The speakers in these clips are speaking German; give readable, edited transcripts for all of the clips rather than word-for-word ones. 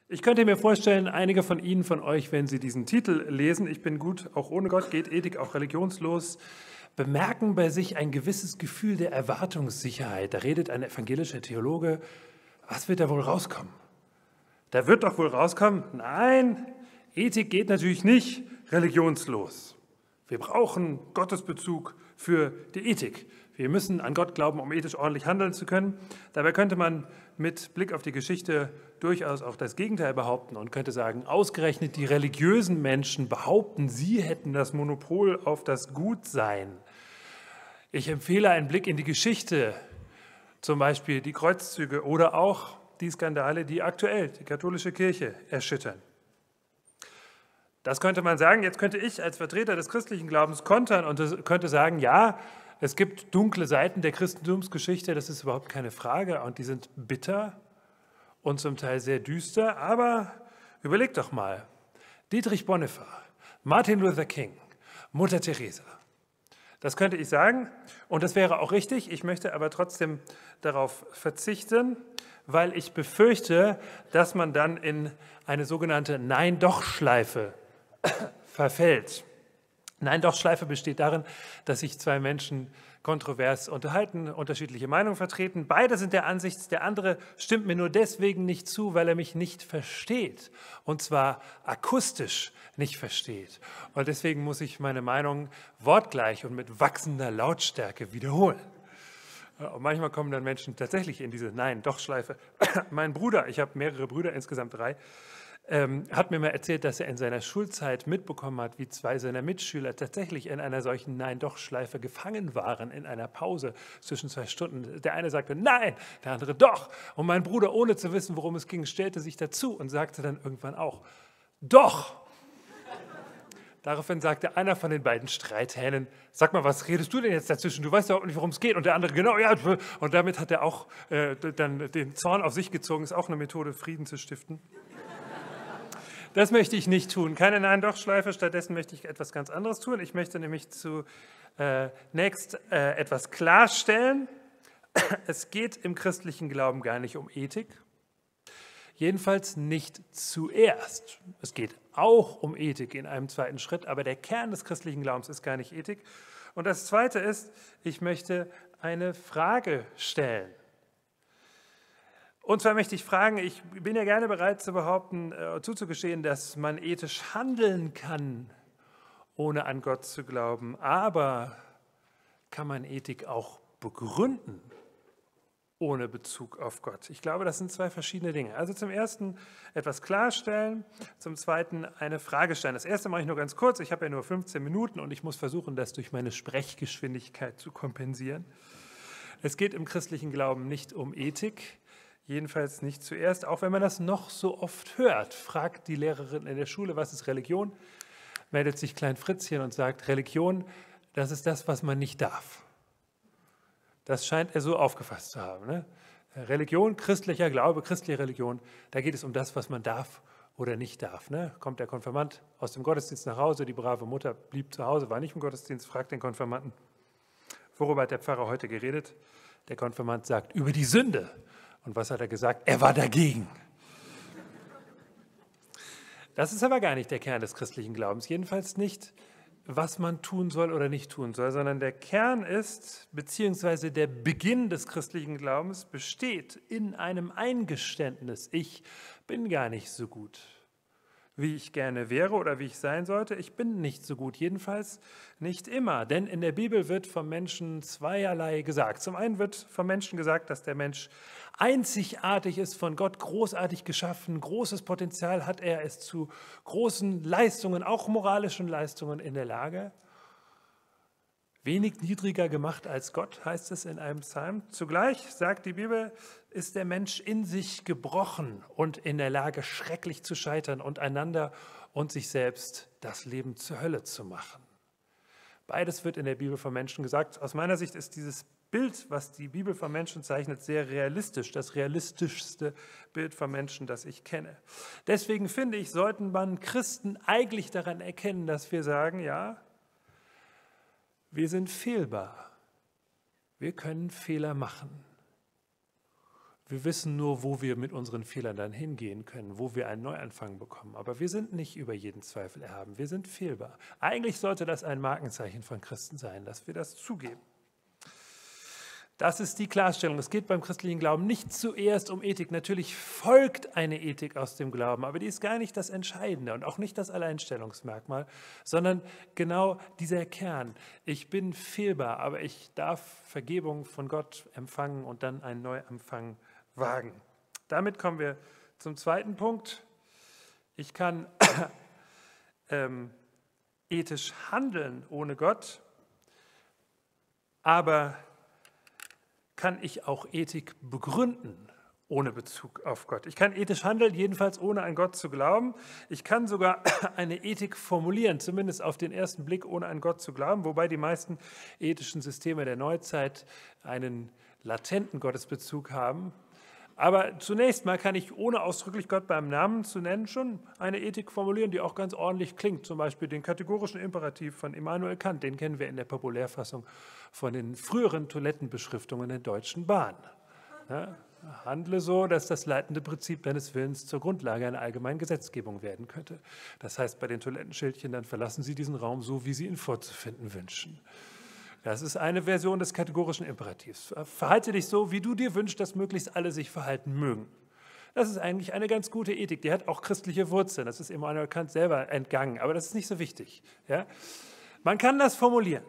Ich könnte mir vorstellen, einige von Ihnen, von euch, wenn Sie diesen Titel lesen, Ich bin gut, auch ohne Gott, geht Ethik auch religionslos, bemerken bei sich ein gewisses Gefühl der Erwartungssicherheit. Da redet ein evangelischer Theologe, was wird da wohl rauskommen? Da wird doch wohl rauskommen, nein, Ethik geht natürlich nicht religionslos. Wir brauchen Gottesbezug für die Ethik. Wir müssen an Gott glauben, um ethisch ordentlich handeln zu können. Dabei könnte man mit Blick auf die Geschichte durchaus auch das Gegenteil behaupten und könnte sagen, ausgerechnet die religiösen Menschen behaupten, sie hätten das Monopol auf das Gutsein. Ich empfehle einen Blick in die Geschichte, zum Beispiel die Kreuzzüge oder auch die Skandale, die aktuell die katholische Kirche erschüttern. Das könnte man sagen. Jetzt könnte ich als Vertreter des christlichen Glaubens kontern und könnte sagen, ja, es gibt dunkle Seiten der Christentumsgeschichte, das ist überhaupt keine Frage und die sind bitter und zum Teil sehr düster, aber überlegt doch mal, Dietrich Bonhoeffer, Martin Luther King, Mutter Teresa. Das könnte ich sagen und das wäre auch richtig. Ich möchte aber trotzdem darauf verzichten, weil ich befürchte, dass man dann in eine sogenannte Nein-Doch-Schleife verfällt. Nein-Doch-Schleife besteht darin, dass sich zwei Menschen kontrovers unterhalten, unterschiedliche Meinungen vertreten. Beide sind der Ansicht, der andere stimmt mir nur deswegen nicht zu, weil er mich nicht versteht. Und zwar akustisch nicht versteht. Und deswegen muss ich meine Meinung wortgleich und mit wachsender Lautstärke wiederholen. Und manchmal kommen dann Menschen tatsächlich in diese Nein-Doch-Schleife. Mein Bruder, ich habe mehrere Brüder, insgesamt 3, hat mir mal erzählt, dass er in seiner Schulzeit mitbekommen hat, wie 2 seiner Mitschüler tatsächlich in einer solchen Nein-Doch-Schleife gefangen waren, in einer Pause zwischen 2 Stunden. Der eine sagte Nein, der andere Doch. Und mein Bruder, ohne zu wissen, worum es ging, stellte sich dazu und sagte dann irgendwann auch Doch. Daraufhin sagte einer von den beiden Streithähnen, sag mal, was redest du denn jetzt dazwischen? Du weißt ja auch nicht, worum es geht. Und der andere, genau, ja. Und damit hat er auch dann den Zorn auf sich gezogen. Ist auch eine Methode, Frieden zu stiften. Das möchte ich nicht tun. Keine Nein-Doch-Schleife. Stattdessen möchte ich etwas ganz anderes tun. Ich möchte nämlich zunächst etwas klarstellen. Es geht im christlichen Glauben gar nicht um Ethik. Jedenfalls nicht zuerst. Es geht auch um Ethik in einem zweiten Schritt, aber der Kern des christlichen Glaubens ist gar nicht Ethik. Und das Zweite ist, ich möchte eine Frage stellen. Und zwar möchte ich fragen, ich bin ja gerne bereit zu behaupten, zuzugestehen, dass man ethisch handeln kann, ohne an Gott zu glauben. Aber kann man Ethik auch begründen, ohne Bezug auf Gott? Ich glaube, das sind 2 verschiedene Dinge. Also zum Ersten etwas klarstellen, zum Zweiten eine Frage stellen. Das Erste mache ich nur ganz kurz. Ich habe ja nur 15 Minuten und ich muss versuchen, das durch meine Sprechgeschwindigkeit zu kompensieren. Es geht im christlichen Glauben nicht um Ethik, jedenfalls nicht zuerst, auch wenn man das noch so oft hört. Fragt die Lehrerin in der Schule, was ist Religion? Meldet sich Klein Fritzchen und sagt, Religion, das ist das, was man nicht darf. Das scheint er so aufgefasst zu haben. Ne? Religion, christlicher Glaube, christliche Religion, da geht es um das, was man darf oder nicht darf. Ne? Kommt der Konfirmand aus dem Gottesdienst nach Hause, die brave Mutter blieb zu Hause, war nicht im Gottesdienst, fragt den Konfirmanden, worüber hat der Pfarrer heute geredet? Der Konfirmand sagt, über die Sünde. Und was hat er gesagt? Er war dagegen. Das ist aber gar nicht der Kern des christlichen Glaubens, jedenfalls nicht, was man tun soll oder nicht tun soll, sondern der Kern ist, beziehungsweise der Beginn des christlichen Glaubens besteht in einem Eingeständnis. Ich bin gar nicht so gut, wie ich gerne wäre oder wie ich sein sollte. Ich bin nicht so gut, jedenfalls nicht immer. Denn in der Bibel wird vom Menschen zweierlei gesagt. Zum einen wird vom Menschen gesagt, dass der Mensch einzigartig ist, von Gott großartig geschaffen, großes Potenzial hat er, ist zu großen Leistungen, auch moralischen Leistungen in der Lage. Wenig niedriger gemacht als Gott, heißt es in einem Psalm. Zugleich, sagt die Bibel, ist der Mensch in sich gebrochen und in der Lage, schrecklich zu scheitern und einander und sich selbst das Leben zur Hölle zu machen. Beides wird in der Bibel vom Menschen gesagt. Aus meiner Sicht ist dieses Bild, was die Bibel vom Menschen zeichnet, sehr realistisch. Das realistischste Bild vom Menschen, das ich kenne. Deswegen finde ich, sollten man Christen eigentlich daran erkennen, dass wir sagen, ja, wir sind fehlbar. Wir können Fehler machen. Wir wissen nur, wo wir mit unseren Fehlern dann hingehen können, wo wir einen Neuanfang bekommen. Aber wir sind nicht über jeden Zweifel erhaben. Wir sind fehlbar. Eigentlich sollte das ein Markenzeichen von Christen sein, dass wir das zugeben. Das ist die Klarstellung. Es geht beim christlichen Glauben nicht zuerst um Ethik. Natürlich folgt eine Ethik aus dem Glauben, aber die ist gar nicht das Entscheidende und auch nicht das Alleinstellungsmerkmal, sondern genau dieser Kern. Ich bin fehlbar, aber ich darf Vergebung von Gott empfangen und dann einen Neuanfang wagen. Damit kommen wir zum zweiten Punkt. Ich kann ethisch handeln ohne Gott, aber kann ich auch Ethik begründen ohne Bezug auf Gott. Ich kann ethisch handeln, jedenfalls ohne an Gott zu glauben. Ich kann sogar eine Ethik formulieren, zumindest auf den ersten Blick, ohne an Gott zu glauben, wobei die meisten ethischen Systeme der Neuzeit einen latenten Gottesbezug haben. Aber zunächst mal kann ich, ohne ausdrücklich Gott beim Namen zu nennen, schon eine Ethik formulieren, die auch ganz ordentlich klingt. Zum Beispiel den kategorischen Imperativ von Immanuel Kant, den kennen wir in der Populärfassung von den früheren Toilettenbeschriftungen der Deutschen Bahn. Ja, handle so, dass das leitende Prinzip deines Willens zur Grundlage einer allgemeinen Gesetzgebung werden könnte. Das heißt, bei den Toilettenschildchen, dann verlassen Sie diesen Raum so, wie Sie ihn vorzufinden wünschen. Das ist eine Version des kategorischen Imperativs. Verhalte dich so, wie du dir wünschst, dass möglichst alle sich verhalten mögen. Das ist eigentlich eine ganz gute Ethik. Die hat auch christliche Wurzeln. Das ist Immanuel Kant selber entgangen, aber das ist nicht so wichtig. Ja? Man kann das formulieren.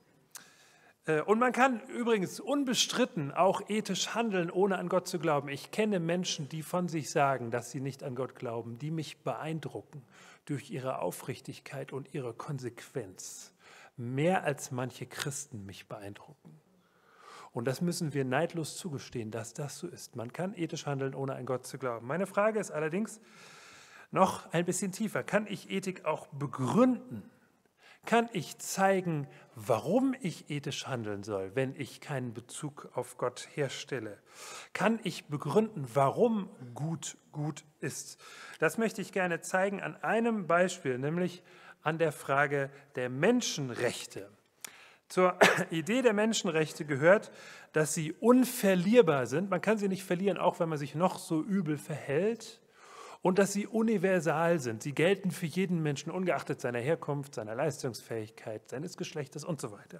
Und man kann übrigens unbestritten auch ethisch handeln, ohne an Gott zu glauben. Ich kenne Menschen, die von sich sagen, dass sie nicht an Gott glauben, die mich beeindrucken durch ihre Aufrichtigkeit und ihre Konsequenz. Mehr als manche Christen mich beeindrucken. Und das müssen wir neidlos zugestehen, dass das so ist. Man kann ethisch handeln, ohne an Gott zu glauben. Meine Frage ist allerdings noch ein bisschen tiefer. Kann ich Ethik auch begründen? Kann ich zeigen, warum ich ethisch handeln soll, wenn ich keinen Bezug auf Gott herstelle? Kann ich begründen, warum gut ist? Das möchte ich gerne zeigen an einem Beispiel, nämlich an der Frage der Menschenrechte. Zur Idee der Menschenrechte gehört, dass sie unverlierbar sind. Man kann sie nicht verlieren, auch wenn man sich noch so übel verhält. Und dass sie universal sind. Sie gelten für jeden Menschen, ungeachtet seiner Herkunft, seiner Leistungsfähigkeit, seines Geschlechtes und so weiter.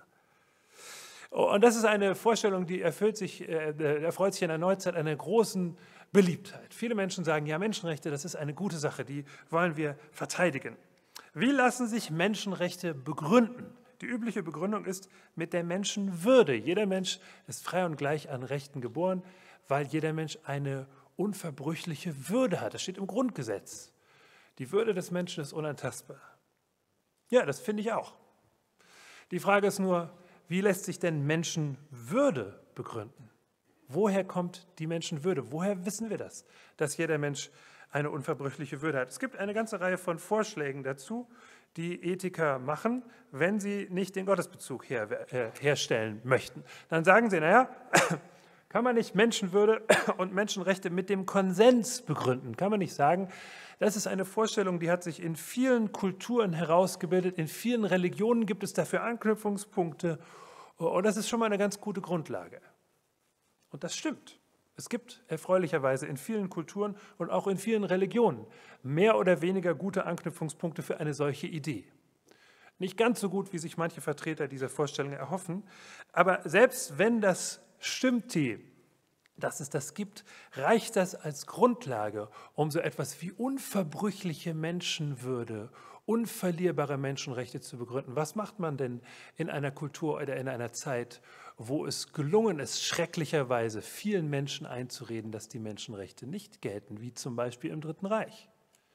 Und das ist eine Vorstellung, die erfreut sich in der Neuzeit einer großen Beliebtheit. Viele Menschen sagen, ja, Menschenrechte, das ist eine gute Sache, die wollen wir verteidigen. Wie lassen sich Menschenrechte begründen? Die übliche Begründung ist mit der Menschenwürde. Jeder Mensch ist frei und gleich an Rechten geboren, weil jeder Mensch eine unverbrüchliche Würde hat. Das steht im Grundgesetz. Die Würde des Menschen ist unantastbar. Ja, das finde ich auch. Die Frage ist nur, wie lässt sich denn Menschenwürde begründen? Woher kommt die Menschenwürde? Woher wissen wir das, dass jeder Mensch eine unverbrüchliche Würde hat? Es gibt eine ganze Reihe von Vorschlägen dazu, die Ethiker machen, wenn sie nicht den Gottesbezug herstellen möchten. Dann sagen sie, naja, kann man nicht Menschenwürde und Menschenrechte mit dem Konsens begründen? Kann man nicht sagen, das ist eine Vorstellung, die hat sich in vielen Kulturen herausgebildet, in vielen Religionen gibt es dafür Anknüpfungspunkte und das ist schon mal eine ganz gute Grundlage. Und das stimmt. Es gibt erfreulicherweise in vielen Kulturen und auch in vielen Religionen mehr oder weniger gute Anknüpfungspunkte für eine solche Idee. Nicht ganz so gut, wie sich manche Vertreter dieser Vorstellung erhoffen, aber selbst wenn das stimmt, dass es das gibt, reicht das als Grundlage, um so etwas wie unverbrüchliche Menschenwürde, unverlierbare Menschenrechte zu begründen. Was macht man denn in einer Kultur oder in einer Zeit, wo es gelungen ist, schrecklicherweise vielen Menschen einzureden, dass die Menschenrechte nicht gelten, wie zum Beispiel im Dritten Reich?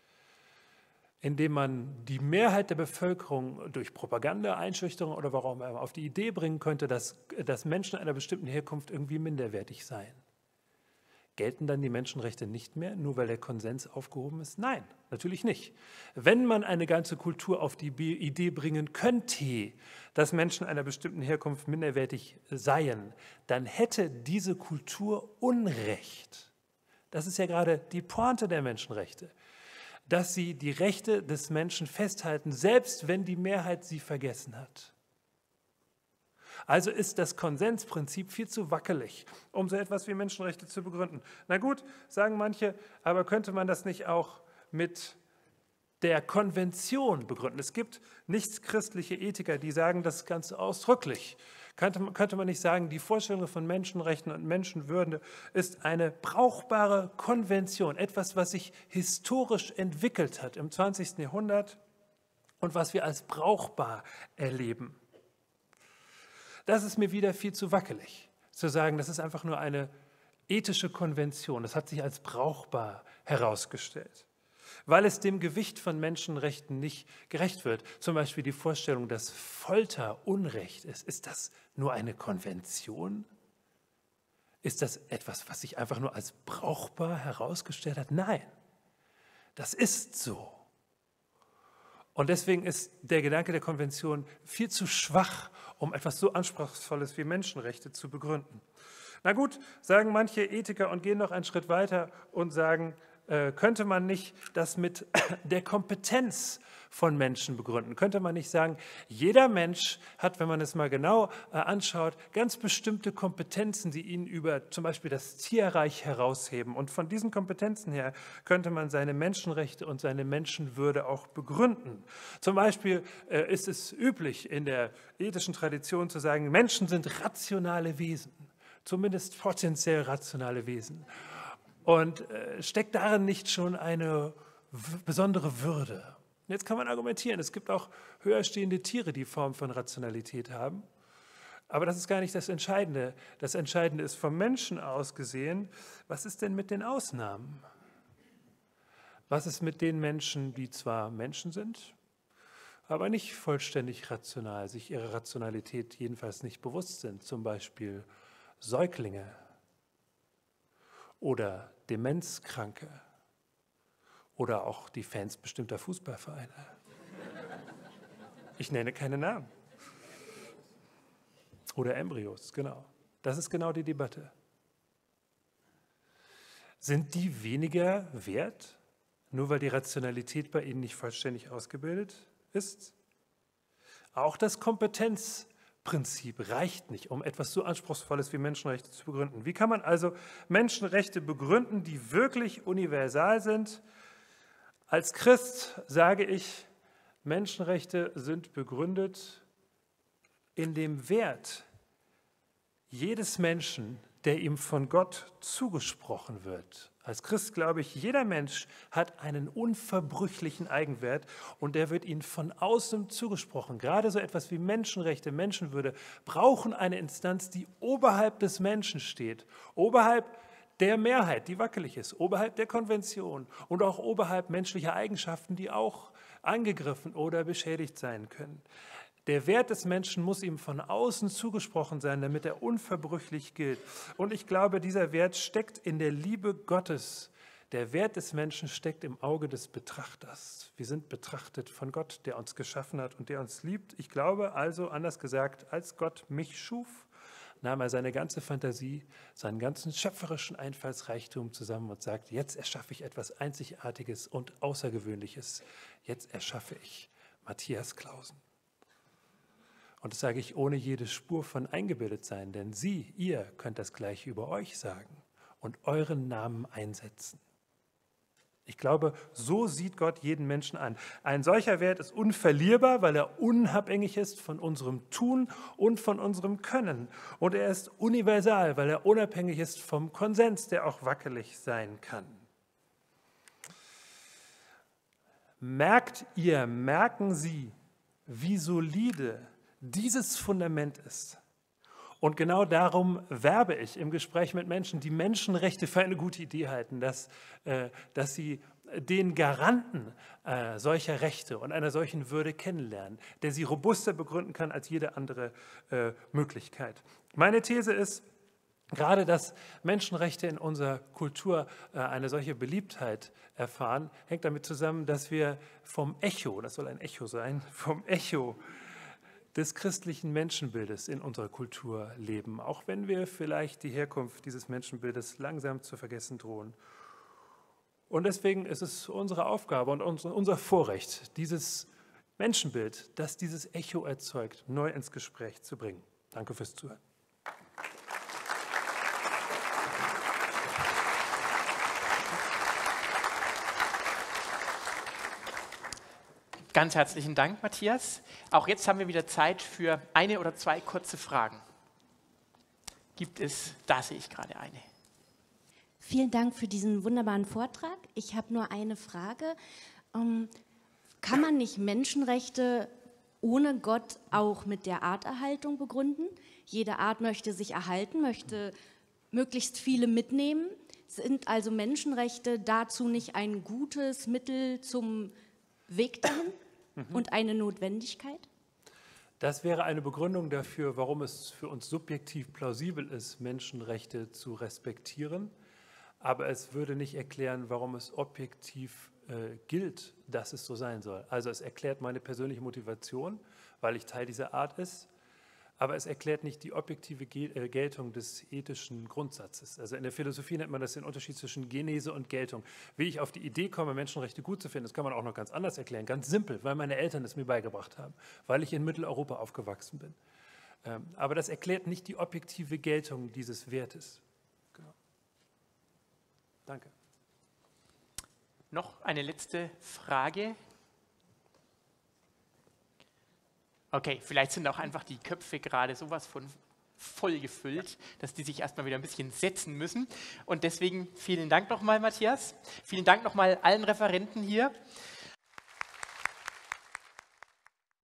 Indem man die Mehrheit der Bevölkerung durch Propaganda, Einschüchterung oder warum immer auf die Idee bringen könnte, dass Menschen einer bestimmten Herkunft irgendwie minderwertig seien. Gelten dann die Menschenrechte nicht mehr, nur weil der Konsens aufgehoben ist? Nein, natürlich nicht. Wenn man eine ganze Kultur auf die Idee bringen könnte, dass Menschen einer bestimmten Herkunft minderwertig seien, dann hätte diese Kultur Unrecht. Das ist ja gerade die Pointe der Menschenrechte, dass sie die Rechte des Menschen festhalten, selbst wenn die Mehrheit sie vergessen hat. Also ist das Konsensprinzip viel zu wackelig, um so etwas wie Menschenrechte zu begründen. Na gut, sagen manche, aber könnte man das nicht auch mit der Konvention begründen? Es gibt nichtchristliche Ethiker, die sagen das ganz ausdrücklich. Könnte man nicht sagen, die Vorstellung von Menschenrechten und Menschenwürde ist eine brauchbare Konvention, etwas, was sich historisch entwickelt hat im 20. Jahrhundert und was wir als brauchbar erleben? Das ist mir wieder viel zu wackelig, zu sagen, das ist einfach nur eine ethische Konvention. Das hat sich als brauchbar herausgestellt, weil es dem Gewicht von Menschenrechten nicht gerecht wird. Zum Beispiel die Vorstellung, dass Folter Unrecht ist. Ist das nur eine Konvention? Ist das etwas, was sich einfach nur als brauchbar herausgestellt hat? Nein, das ist so. Und deswegen ist der Gedanke der Konvention viel zu schwach, um etwas so Anspruchsvolles wie Menschenrechte zu begründen. Na gut, sagen manche Ethiker und gehen noch einen Schritt weiter und sagen, könnte man nicht das mit der Kompetenz von Menschen begründen? Könnte man nicht sagen, jeder Mensch hat, wenn man es mal genau anschaut, ganz bestimmte Kompetenzen, die ihn über zum Beispiel das Tierreich herausheben. Und von diesen Kompetenzen her könnte man seine Menschenrechte und seine Menschenwürde auch begründen. Zum Beispiel ist es üblich in der ethischen Tradition zu sagen, Menschen sind rationale Wesen, zumindest potenziell rationale Wesen. Und steckt darin nicht schon eine besondere Würde? Jetzt kann man argumentieren, es gibt auch höher stehende Tiere, die Form von Rationalität haben. Aber das ist gar nicht das Entscheidende. Das Entscheidende ist vom Menschen aus gesehen, was ist denn mit den Ausnahmen? Was ist mit den Menschen, die zwar Menschen sind, aber nicht vollständig rational, sich ihrer Rationalität jedenfalls nicht bewusst sind, zum Beispiel Säuglinge oder Demenzkranke oder auch die Fans bestimmter Fußballvereine. Ich nenne keine Namen. Oder Embryos, genau. Das ist genau die Debatte. Sind die weniger wert, nur weil die Rationalität bei ihnen nicht vollständig ausgebildet ist? Auch das Kompetenzprinzip reicht nicht, um etwas so Anspruchsvolles wie Menschenrechte zu begründen. Wie kann man also Menschenrechte begründen, die wirklich universal sind? Als Christ sage ich, Menschenrechte sind begründet in dem Wert jedes Menschen, der ihm von Gott zugesprochen wird. Als Christ glaube ich, jeder Mensch hat einen unverbrüchlichen Eigenwert und der wird ihnen von außen zugesprochen. Gerade so etwas wie Menschenrechte, Menschenwürde brauchen eine Instanz, die oberhalb des Menschen steht, oberhalb der Mehrheit, die wackelig ist, oberhalb der Konvention und auch oberhalb menschlicher Eigenschaften, die auch angegriffen oder beschädigt sein können. Der Wert des Menschen muss ihm von außen zugesprochen sein, damit er unverbrüchlich gilt. Und ich glaube, dieser Wert steckt in der Liebe Gottes. Der Wert des Menschen steckt im Auge des Betrachters. Wir sind betrachtet von Gott, der uns geschaffen hat und der uns liebt. Ich glaube also, anders gesagt, als Gott mich schuf, nahm er seine ganze Fantasie, seinen ganzen schöpferischen Einfallsreichtum zusammen und sagt, jetzt erschaffe ich etwas Einzigartiges und Außergewöhnliches. Jetzt erschaffe ich Matthias Clausen. Und das sage ich ohne jede Spur von eingebildet sein, denn ihr könnt das Gleiche über euch sagen und euren Namen einsetzen. Ich glaube, so sieht Gott jeden Menschen an. Ein solcher Wert ist unverlierbar, weil er unabhängig ist von unserem Tun und von unserem Können. Und er ist universal, weil er unabhängig ist vom Konsens, der auch wackelig sein kann. Merken Sie, wie solide dieses Fundament ist. Und genau darum werbe ich im Gespräch mit Menschen, die Menschenrechte für eine gute Idee halten, dass sie den Garanten solcher Rechte und einer solchen Würde kennenlernen, der sie robuster begründen kann als jede andere Möglichkeit. Meine These ist, gerade dass Menschenrechte in unserer Kultur eine solche Beliebtheit erfahren, hängt damit zusammen, dass wir vom Echo, das soll ein Echo sein, vom Echo des christlichen Menschenbildes in unserer Kultur leben, auch wenn wir vielleicht die Herkunft dieses Menschenbildes langsam zu vergessen drohen. Und deswegen ist es unsere Aufgabe und unser Vorrecht, dieses Menschenbild, das dieses Echo erzeugt, neu ins Gespräch zu bringen. Danke fürs Zuhören. Ganz herzlichen Dank, Matthias. Auch jetzt haben wir wieder Zeit für eine oder zwei kurze Fragen. Gibt es, da sehe ich gerade eine. Vielen Dank für diesen wunderbaren Vortrag. Ich habe nur eine Frage. Kann man nicht Menschenrechte ohne Gott auch mit der Arterhaltung begründen? Jede Art möchte sich erhalten, möchte möglichst viele mitnehmen. Sind also Menschenrechte dazu nicht ein gutes Mittel zum Weg dahin und eine Notwendigkeit? Das wäre eine Begründung dafür, warum es für uns subjektiv plausibel ist, Menschenrechte zu respektieren. Aber es würde nicht erklären, warum es objektiv gilt, dass es so sein soll. Also es erklärt meine persönliche Motivation, weil ich Teil dieser Art ist. Aber es erklärt nicht die objektive Geltung des ethischen Grundsatzes. Also in der Philosophie nennt man das den Unterschied zwischen Genese und Geltung. Wie ich auf die Idee komme, Menschenrechte gut zu finden, das kann man auch noch ganz anders erklären. Ganz simpel, weil meine Eltern es mir beigebracht haben, weil ich in Mitteleuropa aufgewachsen bin. Aber das erklärt nicht die objektive Geltung dieses Wertes. Genau. Danke. Noch eine letzte Frage. Okay, vielleicht sind auch einfach die Köpfe gerade sowas von voll gefüllt, dass die sich erstmal wieder ein bisschen setzen müssen. Und deswegen vielen Dank nochmal, Matthias. Vielen Dank nochmal allen Referenten hier.